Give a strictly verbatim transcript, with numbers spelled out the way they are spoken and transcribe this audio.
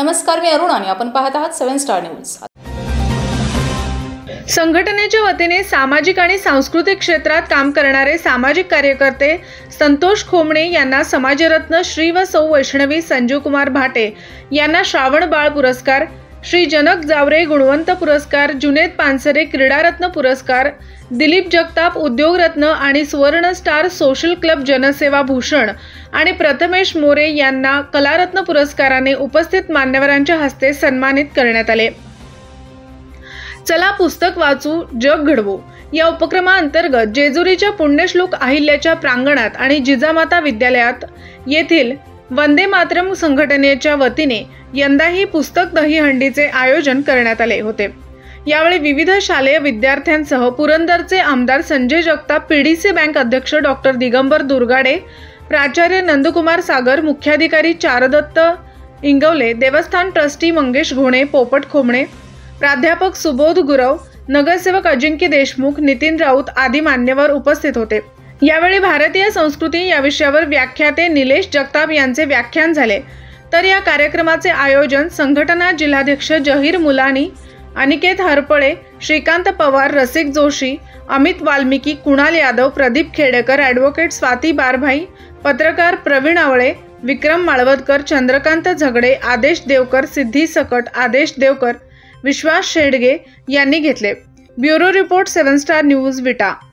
नमस्कार, मी अरुण आणि आपण पाहत आहात सेवन स्टार न्यूज। संघटनेच्या वतीने सामाजिक आणि सांस्कृतिक क्षेत्रात काम करणारे सामाजिक कार्यकर्ते संतोष खोमणे यांना समाजरत्न श्री व सौ वैष्णवी संजीव कुमार भाटे यांना श्रावण बाळ पुरस्कार, श्री जनक जावरे गुणवंत पुरस्कार, जुनेद पानसरे क्रीडारत्न पुरस्कार, दिलीप जगताप उद्योगरत्न आणि सुवर्ण स्टार सोशल क्लब जनसेवा भूषण आणि प्रथमेश मोरे यांना कलारत्न पुरस्काराने उपस्थित मान्यवरांच्या हस्ते सन्मानित करण्यात आले। चला पुस्तक वाचू, जग घडवू या उपक्रमाअंतर्गत जेजुरीच्या पुण्यश्लोक अहिल्याच्या प्रांगणात आणि जिजामाता विद्यालयात येथील वंदे मातरम संघटनेच्या वतीने यंदाही पुस्तक दहीहंडीचे आयोजन करण्यात आले होते। यावेळी विविध शालेय विद्यार्थ्यांसह पुरंदरचे आमदार संजय जगताप, पीडीसी बँक अध्यक्ष डॉक्टर दिगंबर दुर्गाडे, प्राचार्य नंदकुमार सागर, मुख्याधिकारी चारदत्त इंगवले, देवस्थान ट्रस्टी मंगेश घोणे, पोपट खोमणे, प्राध्यापक सुबोध गुरव, नगरसेवक अजिंक्य देशमुख, नितीन राऊत आदी मान्यवर उपस्थित होते। यावेळी भारतीय संस्कृती या विषयावर व्याख्याते निलेश जगताप यांचे व्याख्यान झाले। तर या कार्यक्रमाचे आयोजन संघटना जिल्हाध्यक्ष जहीर मुलानी, अनिकेत हरपळे, श्रीकांत पवार, रसिक जोशी, अमित वाल्मिकी, कुणाल यादव, प्रदीप खेडेकर, ॲडव्होकेट स्वाती बारभाई, पत्रकार प्रवीण आवळे, विक्रम माळवदकर, चंद्रकांत झगडे, आदेश देवकर, सिद्धी सकट, आदेश देवकर, विश्वास शेडगे यांनी घेतले। Bureau report, seven star news, विटा।